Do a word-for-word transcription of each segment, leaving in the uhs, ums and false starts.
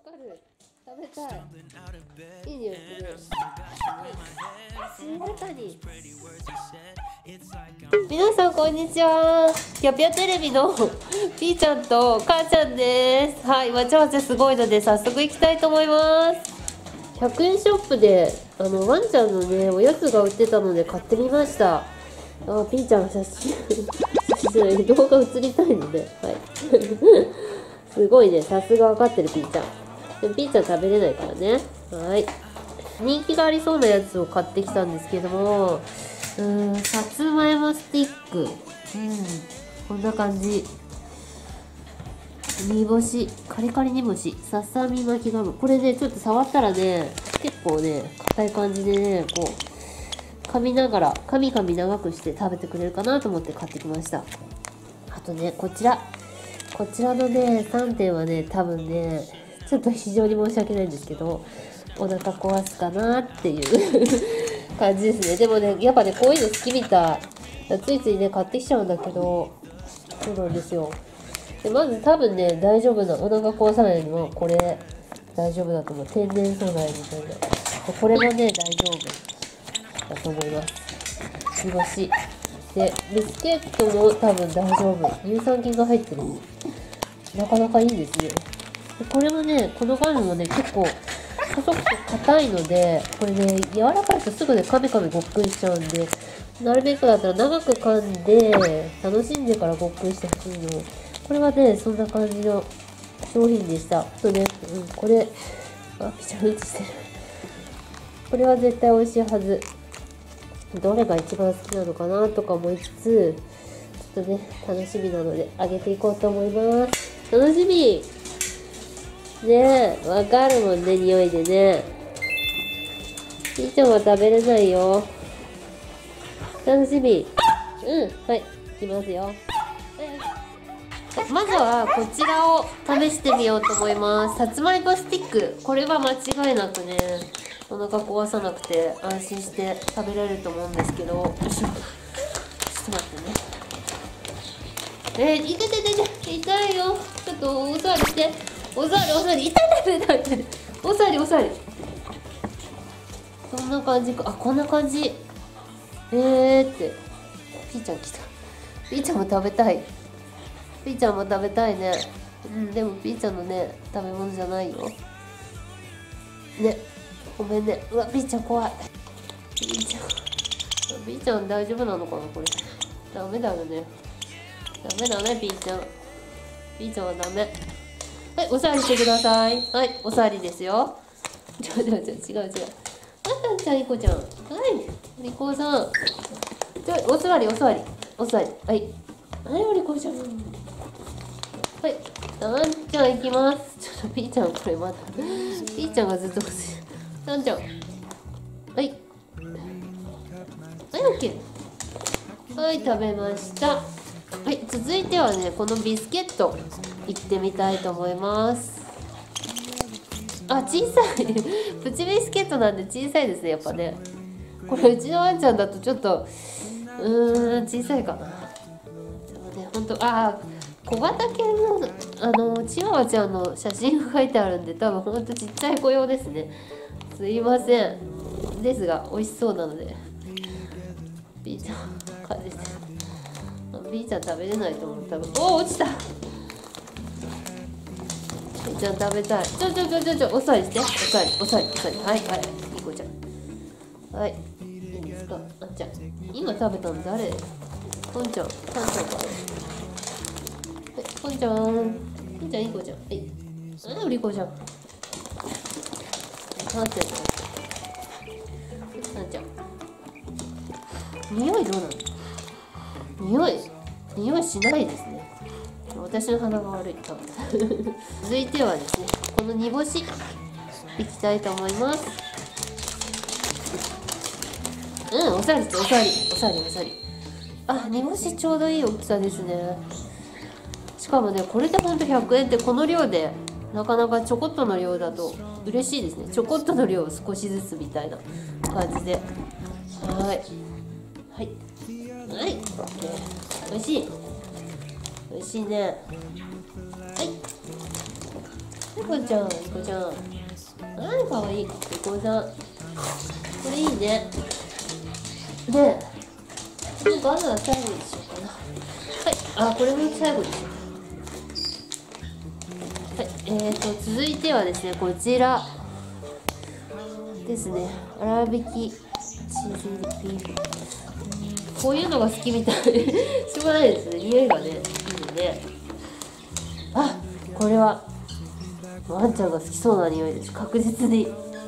かる。食べたい。いい匂いする。静かに。皆さんこんにちは。ぴょぴょテレビのピーちゃんと母ちゃんです。はい、わちゃわちゃすごいので早速行きたいと思います。ひゃくえんショップであのワンちゃんのねおやつが売ってたので買ってみました。あ、ピーちゃんの写真写真動画写りたいので、はいすごいね、さすが分かってるピーちゃん。でもピーちゃん食べれないからね。はい、人気がありそうなやつを買ってきたんですけども、うーん、さつまいもスティック、うん、こんな感じ。煮干し、カリカリ煮干し、ささみ巻きガム。これね、ちょっと触ったらね、結構ね、硬い感じでね、こう、噛みながら、噛み噛み長くして食べてくれるかなと思って買ってきました。あとね、こちら。こちらのね、さんてんはね、多分ね、ちょっと非常に申し訳ないんですけど、お腹壊すかなっていう感じですね。でもね、やっぱね、こういうの好きみたい。ついついね、買ってきちゃうんだけど、そうなんですよ。でまず多分ね、大丈夫な、お腹壊さないのはこれ大丈夫だと思う。天然素材みたいな。これもね、大丈夫だと思います。煮干しで、ビスケットも多分大丈夫。乳酸菌が入ってる。なかなかいいですね。でこれもね、このガムもね、結構細くて硬いので、これね、柔らかいとすぐね、カミカミごっくりしちゃうんで、なるべくだったら長く噛んで楽しんでからごっくりしてほしいの。これはね、そんな感じの商品でした。あとね、うん、これ、あ、ピチャルチしてる。これは絶対美味しいはず。どれが一番好きなのかなとか思いつつ、ちょっとね、楽しみなので、あげていこうと思います。楽しみねえ、わかるもんね、匂いでね。ピーちゃんは食べれないよ。楽しみ。うん、はい、いきますよ。まずはこちらを試してみようと思います。さつまいもスティック。これは間違いなくね、お腹壊さなくて安心して食べられると思うんですけど、よいしょ。ちょっと待ってね。えー、いてててて、痛いよ。ちょっとお座りして。お座り、お座り。痛い痛い痛い痛い。お座り、お座り。そんな感じか。あ、こんな感じ。えーって。ピーちゃん来た。ピーちゃんも食べたい。ピーちゃんも食べたいね。うん、でもピーちゃんのね、食べ物じゃないよ。ね、ごめんね。うわ、ピーちゃん怖い。ピーちゃん。ピーちゃん大丈夫なのかな、これ。ダメだよね。ダメだね、ピーちゃん。ピーちゃんはダメ。はい、お座りしてください。はい、お座りですよ。ちょちょちょ、違う違う。あんちゃん、いこちゃん。はい、りこさん。ちょ、お座り、お座り。お座り。はい。はい、おりこちゃん。はい、あんちゃん行きます。ちょっとピーちゃんこれまだ。ピーちゃんがずっと欲しい。あんちゃん。はい。はい、オッケー。はい、食べました。はい、続いてはね、このビスケット、いってみたいと思います。あ、小さい。プチビスケットなんで小さいですね、やっぱね。これ、うちのワンちゃんだとちょっと、うーん、小さいかな。でもね、ほんと、あー、小型犬のあのチワワちゃんの写真が書いてあるんで、多分ほんとちっちゃい子用ですね。すいませんですが美味しそうなのでピーちゃん感じて、ピーちゃん食べれないと思う。多分おお、落ちた。ピーちゃん食べたい。ちょちょちょちょちょ、お座りして。お座りお座りお座り。はいはい、いい子ちゃん。はい、いいですか。あんちゃん今食べたの誰？ポンちゃん、パンちゃんかな。ポンちゃん、ポンちゃんいい子じゃん。はい。あ、うりこちゃん。パンちゃん。パンちゃん。匂いどうなの？匂い、匂いしないですね。私の鼻が悪い。多分続いてはですね、この煮干しいきたいと思います。うん、おさりして、おさり、おさり、おさり。あ、煮干しちょうどいい大きさですね。しかもね、これでほんとひゃくえんってこの量でなかなかちょこっとの量だと嬉しいですね。ちょこっとの量を少しずつみたいな感じで。はいはいはい、おいしい、おいしいね。はい猫ちゃん、猫ちゃん。あー、かわいい。猫ちゃん。これいいね。で、バナナ最後にしようかな。はい、あ、これも最後にしよう。はい、えーと、続いてはですね、こちらですね。粗挽きチーズビーフ。こういうのが好きみたい。しょうがないですね。匂いがね、いいので。あ、これはワンちゃんが好きそうな匂いです。確実に。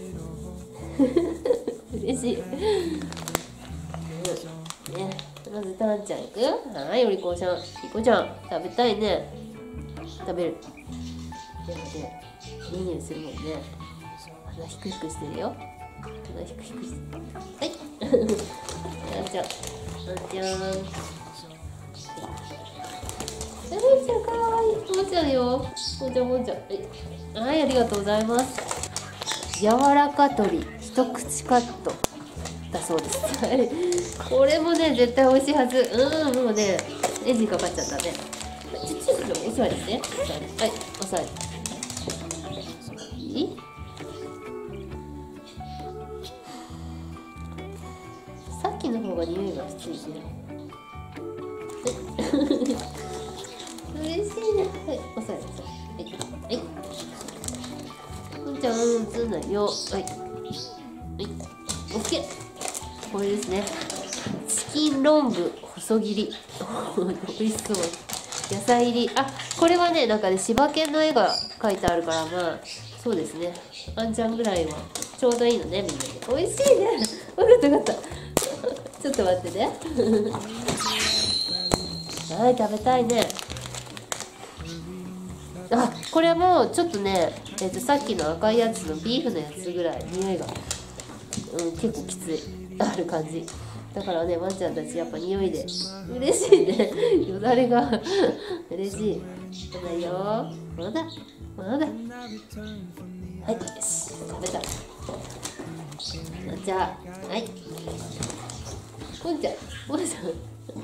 嬉しい。ね、まずタンちゃんいく？はい、お利口ちゃん。リコちゃん、食べたいね。食べる。でもね、いい匂いするもんね。鼻ひくひくしてるよ。鼻ひくひくしてる。はい。タンちゃん。タンちゃん。タンちゃんかわいい。もんちゃんよ。もんちゃんもんちゃん。はい、ありがとうございます。柔らか鶏一口カットだそうです。はい。これもね、絶対美味しいはず。うん、もうね、エンジンかかっちゃったね。ちょっとお座りして。はい、お座り。いい？さっきの方が匂いがきついね。嬉しいね。はい、お座り。はい、はい。もんちゃん、映んないよ。はい。はい。オッケー。これですね。チキンロング細切り。美味しそう。野菜入り。あ、これはね、なんかね、柴犬の絵が描いてあるから、まあ、そうですね。あんちゃんぐらいはちょうどいいのね、みんなで。美味しいね。わかったわかった。ちょっと待ってね。はい、食べたいね。あ、これもちょっとね、えー、とさっきの赤いやつのビーフのやつぐらい匂いが、うん、結構きついある感じだからね、ワンちゃんたちやっぱ匂いで嬉しいね。よだれが嬉しい。まだよ、まだまだ。はい、よし、食べた。じゃあ、はい、ワンちゃん、ワンちゃん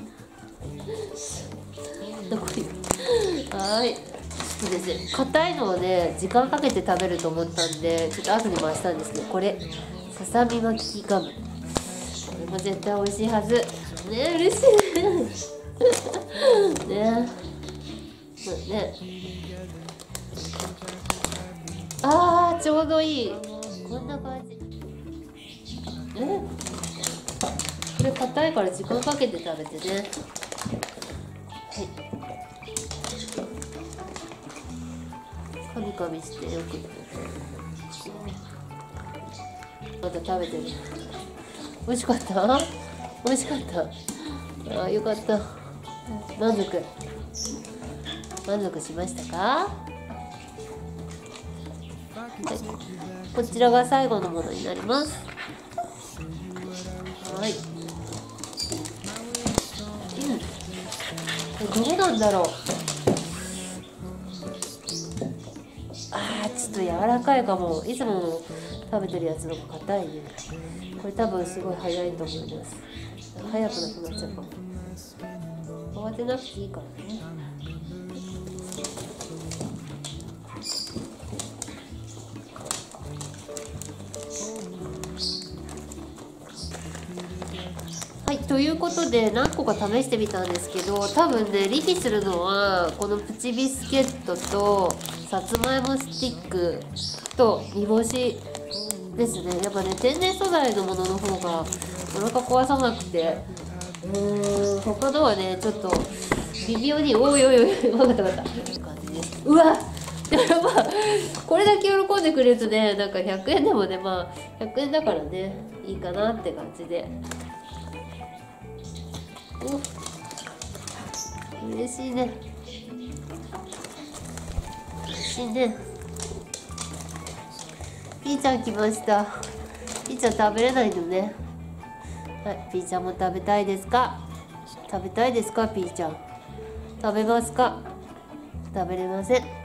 どこに。はい、そうですね、硬いのをね、時間かけて食べると思ったんで、ちょっと後に回したんですけど、これささみ巻きガム、これも絶対美味しいはずね。嬉しいね。ね、そうね。あー、ちょうどいい。こんな感じ。え、これ硬いから時間かけて食べてね。はい、カミカミしてよく。また食べてる。美味しかった？美味しかった。ああ、よかった。満足。満足しましたか？はい、こちらが最後のものになります。はい。うん。これどうなんだろう。ああ、ちょっと柔らかいかも。いつも食べてるやつの方が硬いね。これ多分すごい早いと思います。早くなくなっちゃうかも。慌てなくていいからね。はい、ということで何個か試してみたんですけど、多分ね、リピするのはこのプチビスケットとさつまいもスティックと煮干しですね。やっぱね、天然素材のものの方がお腹壊さなくて、うーん、他のはね、ちょっと微妙に、おいおいおい、分かった分かったって感じです。うわっ、でもまあこれだけ喜んでくれるとね、なんかひゃくえんでもね、まあひゃくえんだからね、いいかなって感じで。お、嬉しいね。嬉しいね。ピーちゃん来ました。ピーちゃん食べれないのね。はい、ピーちゃんも食べたいですか？食べたいですか、ピーちゃん。食べますか？食べれません。